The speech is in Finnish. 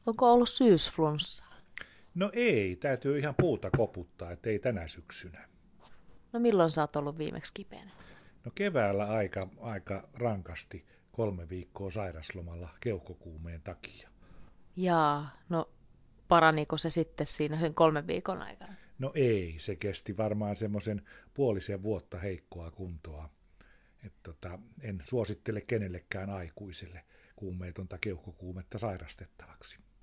Onko ollut syysflunssaa? No ei, täytyy ihan puuta koputtaa, ettei tänä syksynä. No milloin sä oot ollut viimeksi kipeänä? No keväällä aika rankasti 3 viikkoa sairauslomalla keuhkokuumeen takia. Jaa, no paraniko se sitten siinä sen 3 viikon aikana? No ei, se kesti varmaan semmoisen puolisen vuotta heikkoa kuntoa. En suosittele kenellekään aikuiselle kuumeetonta keuhkokuumetta sairastettavaksi.